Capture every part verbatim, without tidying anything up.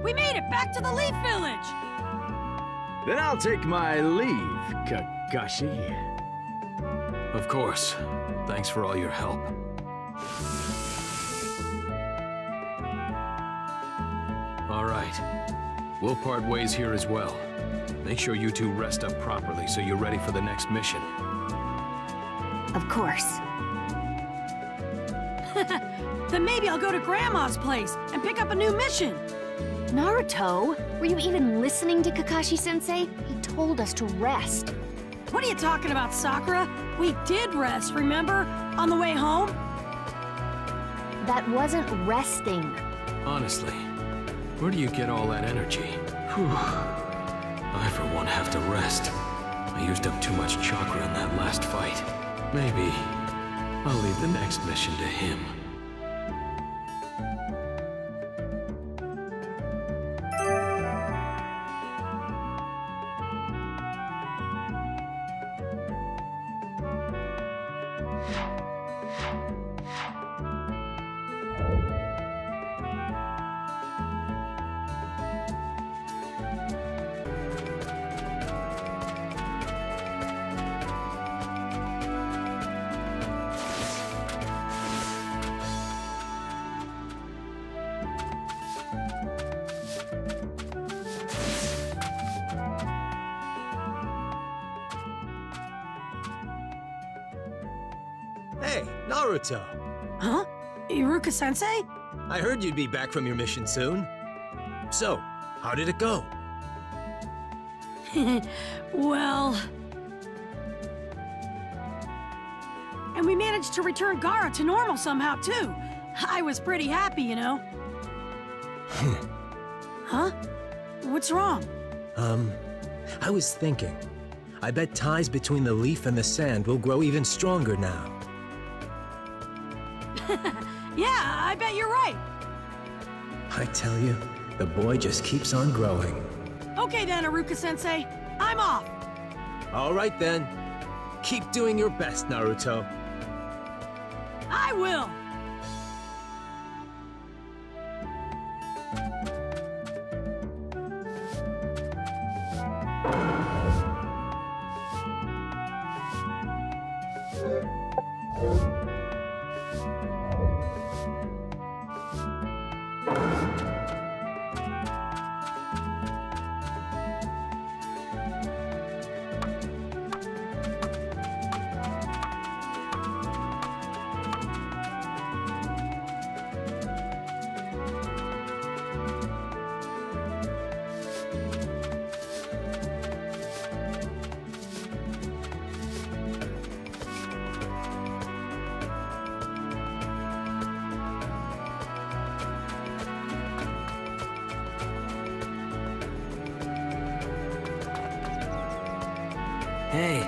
We made it back to the Leaf Village! Then I'll take my leave, Kakashi. Of course. Thanks for all your help. All right. We'll part ways here as well. Make sure you two rest up properly so you're ready for the next mission. Of course. Then maybe I'll go to Grandma's place and pick up a new mission. Naruto, were you even listening to Kakashi-sensei? He told us to rest. What are you talking about, Sakura? We did rest, remember? On the way home? That wasn't resting. Honestly, where do you get all that energy? Whew. I, for one, have to rest. I used up too much chakra in that last fight. Maybe I'll leave the next mission to him. Hey, Naruto! Huh? Iruka-sensei? I heard you'd be back from your mission soon. So, how did it go? Well... And we managed to return Gaara to normal somehow, too. I was pretty happy, you know. Huh? What's wrong? Um, I was thinking. I bet ties between the leaf and the sand will grow even stronger now. Yeah, I bet you're right. I tell you, the boy just keeps on growing. Okay then, Iruka-sensei. I'm off. All right then. Keep doing your best, Naruto. I will. Hey.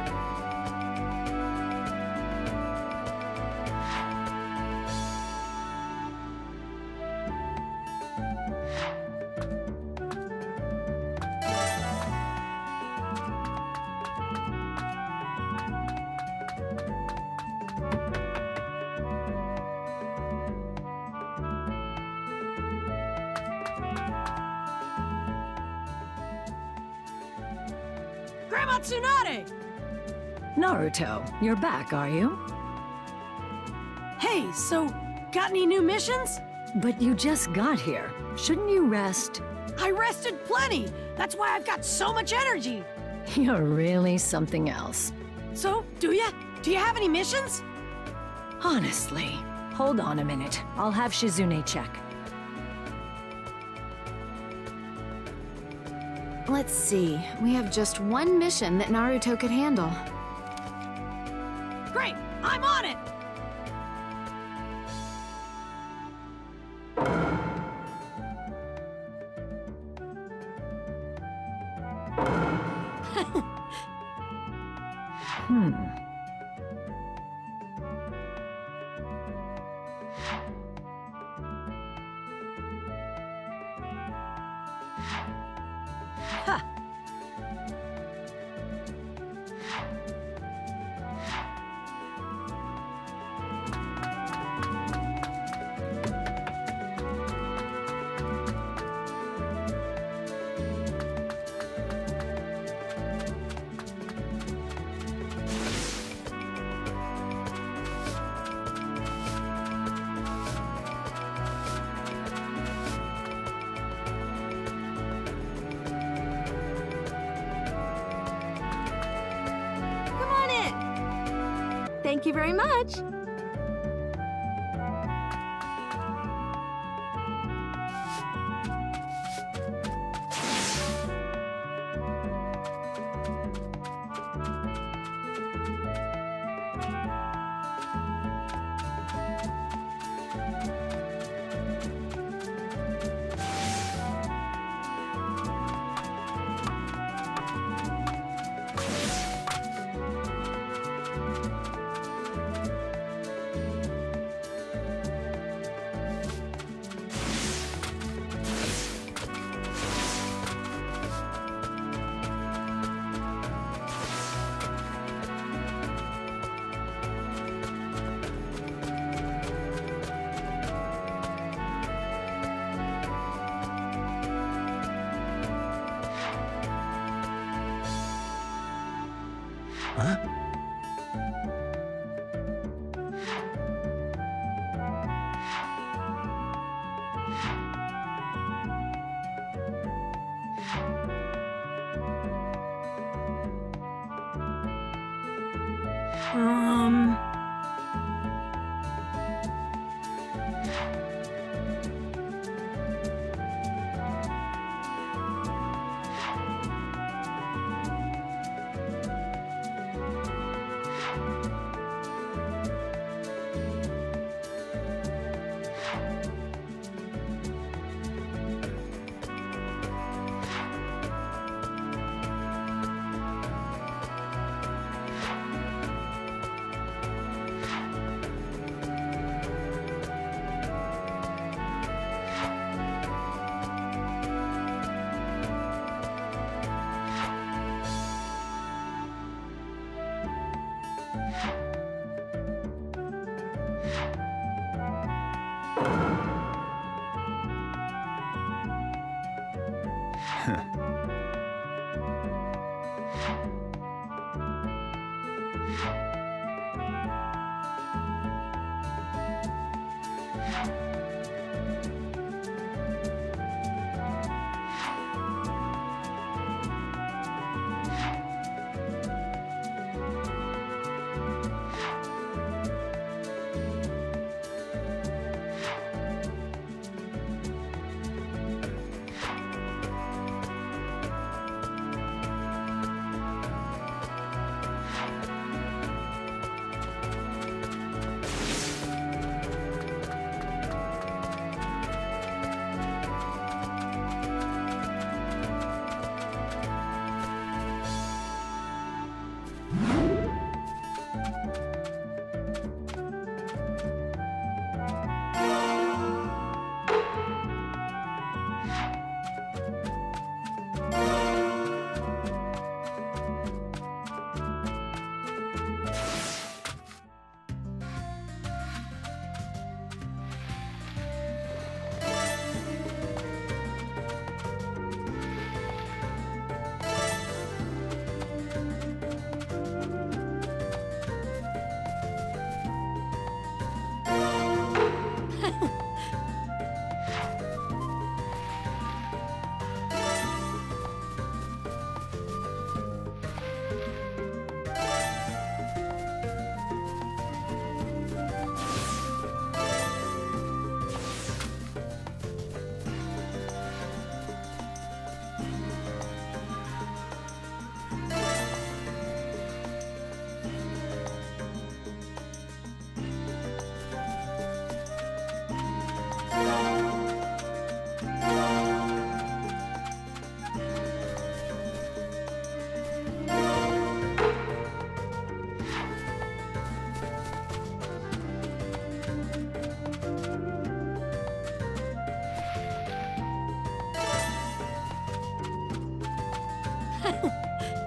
Grandma Tsunade! Naruto, you're back, are you? Hey, so, got any new missions? But you just got here. Shouldn't you rest? I rested plenty! That's why I've got so much energy! You're really something else. So, do ya? Do you have any missions? Honestly. Hold on a minute. I'll have Shizune check. Let's see. We have just one mission that Naruto could handle. Great! I'm on it! Hmm. Ha! Thank you very much. Huh? Um...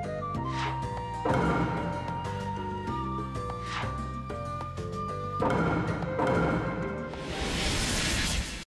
you